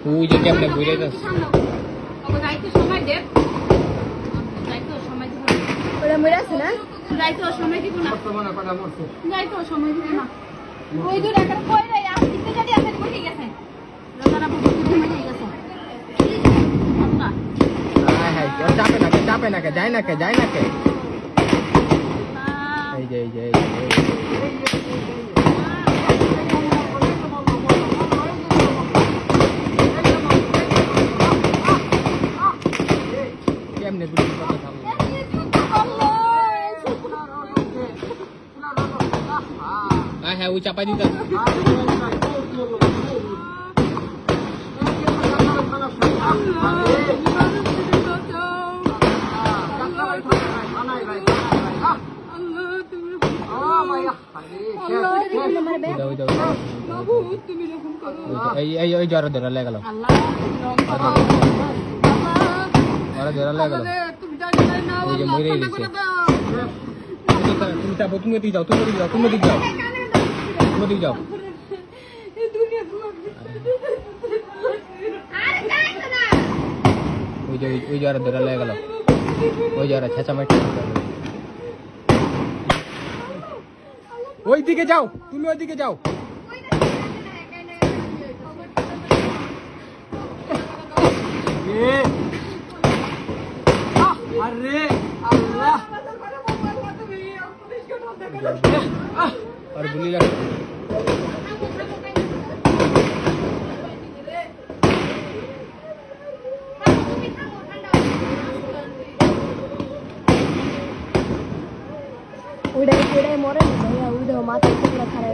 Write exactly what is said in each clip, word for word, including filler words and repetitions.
ওই যে কেমনে ঘুরে যাচ্ছে যাইতে সময় দেব যাইতে সময় দিব ওরা মরে আছে না যাইতে সময় দিব না বর্তমানে কথা বলছো যাইতে সময় দিব না ওই দূর একটা কই রে আর দিতে যদি আছে ঠিক আছে রাজারা বহুত ঘুমে ঠিক আছে আচ্ছা হ্যাঁ হ্যাঁ চাপে না চাপে না যায় না কে যায় না কে এই যে এই যে কেমনে গুলি কথা থামলো হ্যাঁ হ্যাঁ ওই চাপাই দিতে এই ওই জ্বর ধরা লেগে গেল ধরা লেগে গেল ওই যে মরে গেছে তুমি যাবো তুমি দিকে যাও তুমি দিকে যাও তুমি দিকে যাও তুমি দিকে যাও ওই যে ওই জ্বর ধরা লেগে গেল ওই জ্বর ছেঁচা মাটি ওই দিকে যাও তুমি ওই দিকে যাও আরে আল্লাহ আর গুলি লাগে উড়াই উড়াই মরে ভাইয়া উড়ে মাথা টুকরা খারাপ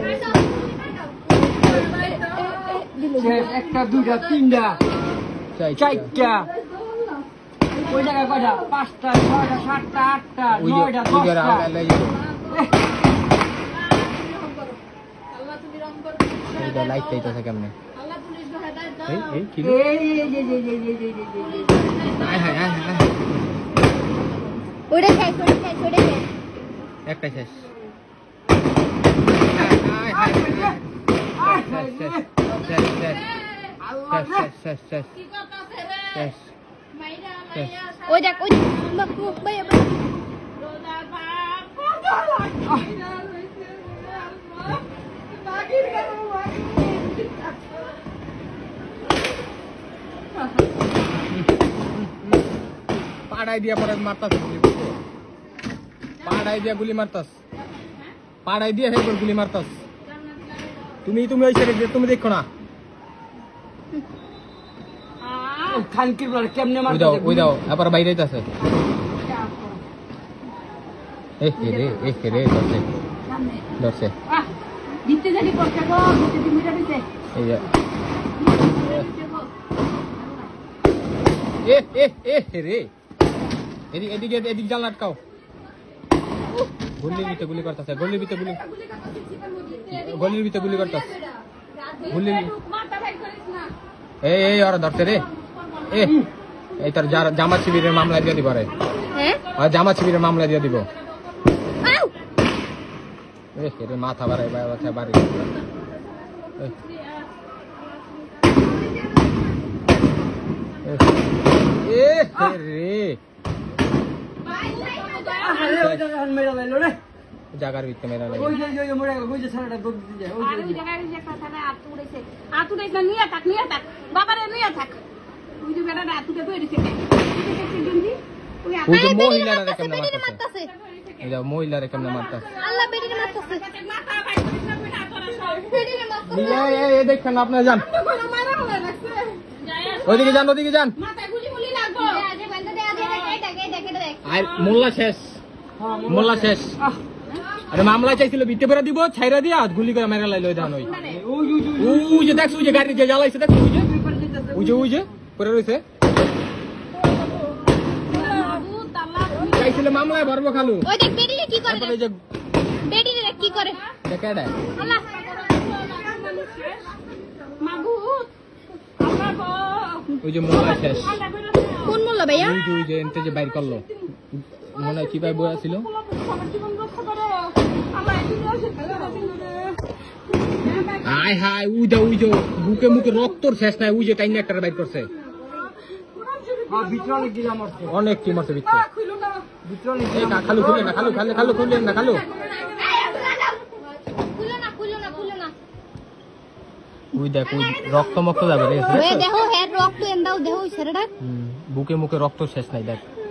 হয়েছে একটা দুইটা তিনটা চারটা ওই জায়গায় কয়টা পাঁচটা ছয়টা সাতটা আটটা নয়টা দশটা লাইট চাইতেছে কেমনে ওটা খাই ওটা খাই ওটা খাই একটা শেষ ওই দেখ ওই ভাই পাড়াই দিয়া পরে মারতাস পাড়াই দিয়া গুলি মারতাস পাড়াই দিয়া হে গুলি মারতাস তুমি তুমি ওই সাইডে তুমি দেখো না খানকির বল কেমনে মার দাও ওই দাও আবার বাইরে যাচ্ছে এ রে এ রে ধরছে ধরছে দিতে জানি করতে গো দিতে দিন মিটা দিতে এই যে এ এ এ রে এদিকে এদিকে এদিকে জাল আটকাও গুলির ভিতরে গুলি করতেছে গুলির ভিতরে গুলি গুলির ভিতরে গুলি করতেছে গুলি এই এই ওরা ধরছে রে এ এই তোর জামাত শিবিরের মামলা দিয়ে দিব রে হ্যাঁ জামাত শিবিরের মামলা দিয়ে দিব এ রে মাথা বাড়াই বাড়াই বাড়ি এ রে জাগার ভিতরে মেরা লাগে ওই যে ওই যে মরে ওই যে ছাড়াটা দৌড় দিতে যায় ওই যে জায়গায় যে একটা ছাড়া আত উড়েছে আত উড়েছে নিয়ে থাক নিয়ে থাক বাবারে নিয়ে থাক ওই যে বেটা আত উড়ে পড়েছে ওই যে মহিলারা কেমনে মারতাছে এই যে মহিলারা কেমনে মারতাছে আল্লাহ বেরিয়ে মারতাছে মাথা ভাই করিস না বেটা তোরা সব বেরিয়ে মারতাছে এই এই দেখেন আপনারা যান ওইদিকে যান ওইদিকে যান মাথায় গুলি গুলি লাগবো আজে বন্ধ দে আজে এটা এটা এটা দেখ আর মোল্লা শেষ মোল্লা শেষ আরে মামলা চাইছিল বিতে পড়া দিব ছাইরা দিয়া গুলি করে মেরা লাইলো দান ওই ওই যে দেখছ ওই যে গাড়ি যে জ্বালাইছে দেখছ ওই যে ওই যে ওই যে পড়ে রইছে চাইছিল মামলায় ভরবো খালু ওই দেখ বেরিয়ে কি করে এই যে বেরিয়ে কি করে দেখাডা আল্লাহ মাগুত আল্লাহ গো ওই যে মোল্লা শেষ কোন মোল্লা ভাইয়া ওই যে ওই যে এনতে যে বাইর করলো মনে হয় কি ভাই বয়া ছিল আয় হায় হায় উই দে উই যে বুকে মুখে রক্তর শেষ নাই উই যে টাইনে একটা বাইর করছে হ্যাঁ ভিতরে অনেক গিলা মরছে অনেক কি মারছে ভিতরে ভিতরে অনেক এই কা- খালু খুলে না খালু খালু খালু খুলে না খালু খুলো না খুলো না খুলো না উই দেখ উই রক্ত মক্ত যাবে রে ওই দেখো হেড রক্ত এন্দাও দেখো ছেড়েটা হুম, বুকে মুখে রক্ত শেষ নাই দেখ